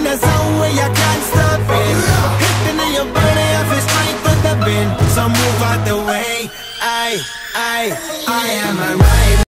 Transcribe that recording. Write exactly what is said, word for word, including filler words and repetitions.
the zone where you can't stop it. Hitting in your body, I feel strength with the bend. So move out the way. I, I, I am a rider.